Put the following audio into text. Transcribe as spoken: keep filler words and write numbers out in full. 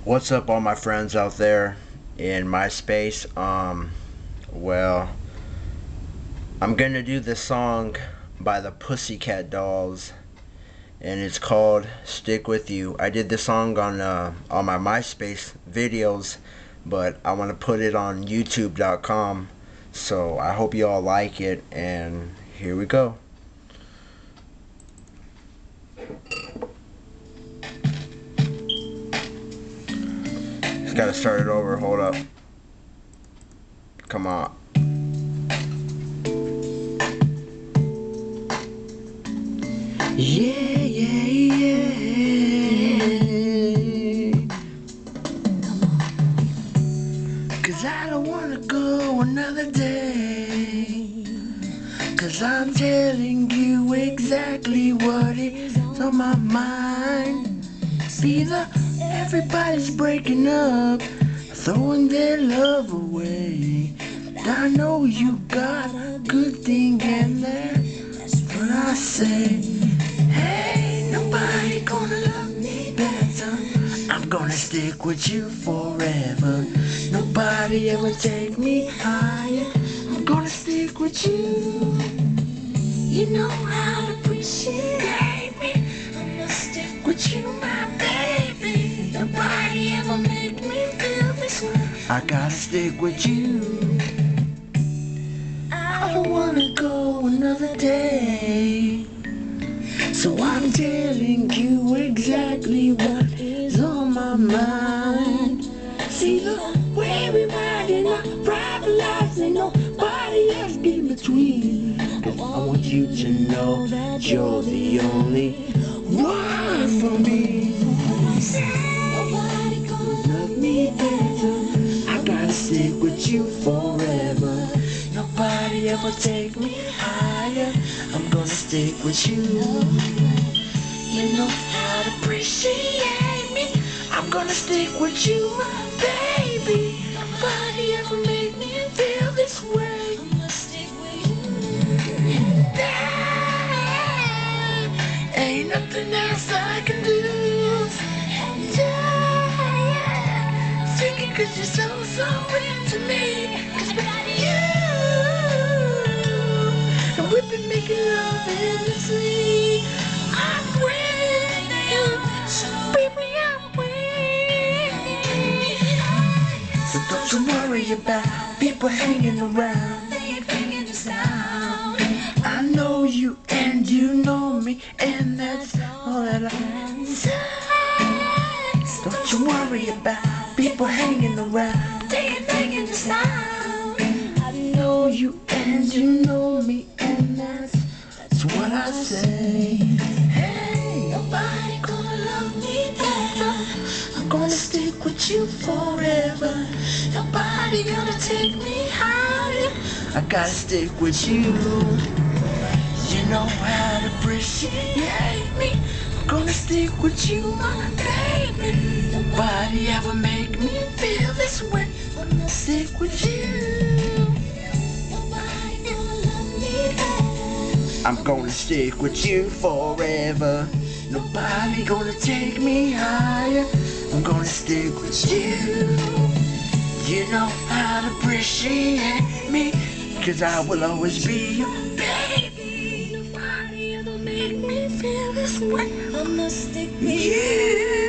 What's up, all my friends out there in MySpace? Um, well, I'm gonna do this song by the Pussycat Dolls, and it's called "Stick With You." I did this song on uh, on my MySpace videos, but I want to put it on YouTube dot com. So I hope you all like it, and here we go. Just gotta start it over. Hold up. Come on. Yeah, yeah, yeah. Come on. 'Cause I don't wanna go another day. 'Cause I'm telling you exactly what is on my mind. See, the everybody's breaking up, throwing their love away. I know you got a good thing in there. That's what I say. Hey, nobody gonna love me better. I'm gonna stick with you forever. Nobody ever take me higher. I'm gonna stick with you. You know how to appreciate me. I'm gonna stick with you, my baby. Nobody ever make me feel this way. I gotta stick with you. I don't wanna go another day. So I'm telling you exactly what is on my mind. See, the way we ride in our private lives, ain't nobody else in between. 'Cause I want you to know that you're the only one for me. Nobody gonna love me better. I gotta stick with you forever. Nobody ever take me higher. I'm gonna stick with you. You know how to appreciate me. I'm gonna stick with you, my baby. Nobody ever made me feel this way. I'm gonna stick with you. There ain't nothing else I can do. And I sing it 'cause you're so, so into me. 'Cause without you, and we've been making love endlessly. I'm with you, so baby, I'm with you. So don't you worry about people hanging around. They ain't bringing us down. I know you and you know me, and that's all that I say. Don't you worry about people hanging around. They ain't bringing us down. I know you and you know me, and that's that's what I say. Hey, nobody gonna love me better. I'm gonna stick with you forever. Nobody gonna take me higher. I gotta stick with you. You know how to appreciate me. I'm gonna stick with you, my baby. Nobody ever make me feel this way. I'm gonna stick with you. Nobody gonna love me better. I'm gonna stick with you forever. Nobody gonna take me higher. I'm gonna stick with you. You know how to appreciate me, 'cause I will always be your baby. Nobody ever make me feel this way. I'm gonna stick with you.